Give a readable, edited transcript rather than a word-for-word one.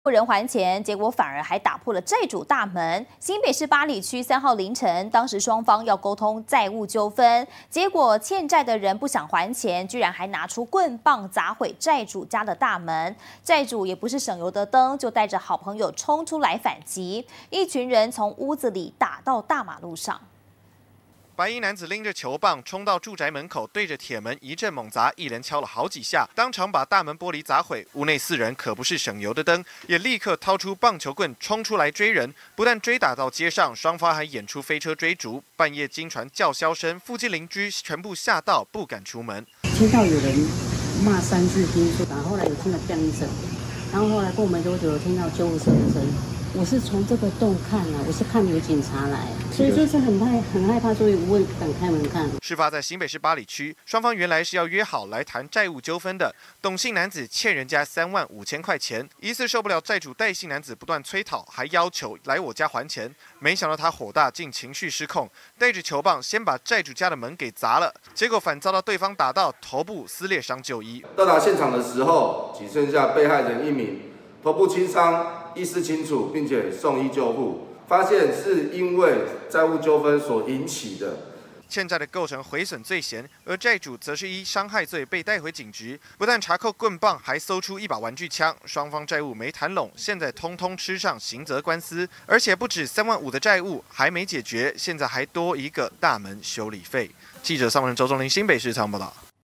人还钱，结果反而还打破了债主大门。新北市八里区3号凌晨，当时双方要沟通债务纠纷，结果欠债的人不想还钱，居然还拿出棍棒砸毁债主家的大门。债主也不是省油的灯，就带着好朋友冲出来反击，一群人从屋子里打到大马路上。 白衣男子拎着球棒冲到住宅门口，对着铁门一阵猛砸，一连敲了好几下，当场把大门玻璃砸毁。屋内4人可不是省油的灯，也立刻掏出棒球棍冲出来追人，不但追打到街上，双方还演出飞车追逐。半夜惊传叫嚣声，附近邻居全部吓到，不敢出门。 听到有人骂3、4声，然后后来有听到砰一声，然后后来过没多久有听到救护车的声音。 我是从这个洞看啊，我是看有警察来，所以就是很害怕，所以我也不敢开门看。 事发在新北市八里区，双方原来是要约好来谈债务纠纷的。董姓男子欠人家3万5千块钱，疑似受不了债主戴姓男子不断催讨，还要求来我家还钱。没想到他火大，竟情绪失控，带着球棒先把债主家的门给砸了，结果反遭到对方打到头部撕裂伤就医。 到达现场的时候，只剩下被害人1名，头部轻伤。 意识清楚，并且送医救护，发现是因为债务纠纷所引起的。 欠债的构成毁损罪嫌，而债主则是依伤害罪被带回警局，不但查扣棍棒，还搜出1把玩具枪。双方债务没谈拢，现在通通吃上刑责官司，而且不止3万5的债务还没解决，现在还多一个大门修理费。记者尚文周仲林新北市采访报道。